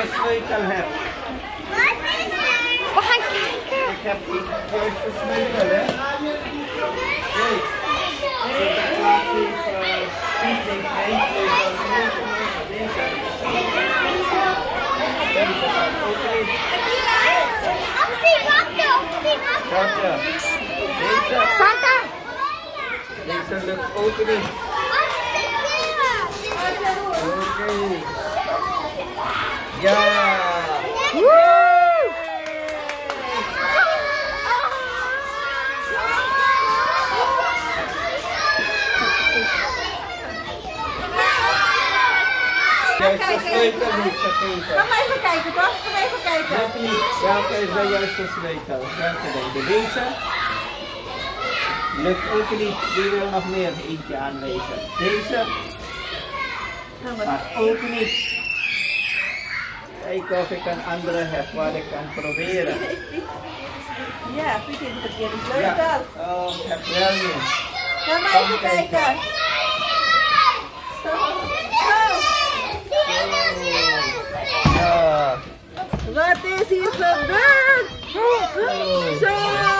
sleutel hebt. We gaan kijken. Ik heb de juiste sleutel, hè? Kijk. De plaats heeft speeding, geen sleutel. Deze gaat ook in. Katja. Deze lukt ook niet. Oké. Ja. Juiste sleutel niet gegeven. Ga maar even kijken, toch? Ga maar even kijken. Let niet, welke is de juiste sleutel? Welke denk je? Deze? Lukt ook niet. Die wil nog meer eentje aanwijzen. Deze? Maar ook niet. Kijken of ik een andere heb waar ik kan proberen. Ja, Piet in de verkeerde sleutel. Ja. Oh, ik heb wel niet. Ga maar even kijken. Ja. Wat is hier gebeurd? Zo!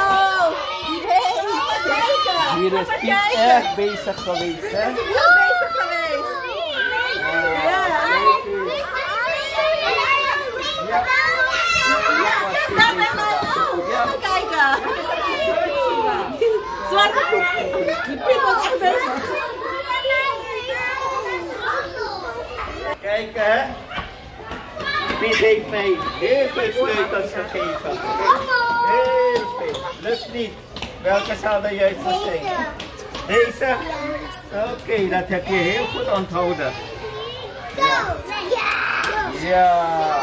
Hier is Piet echt bezig geweest, hè? Hij is heel bezig geweest. Ja. Ga maar kijken. Zwarte Piet. Die Piet was echt bezig. Kijk, hè? Piet heeft mij heel veel sleutels gegeven. Heel veel. Lukt niet. Welke zou de juiste zijn? Deze? Oké, dat heb je heel goed onthouden. Ja.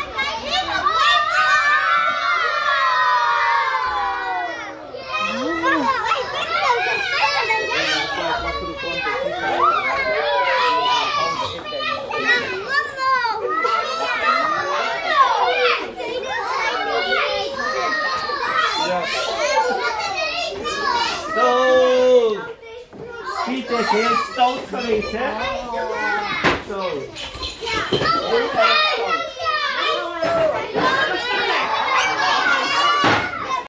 Zo, Piet is heel stout geweest, hè? Zo, heel erg stout.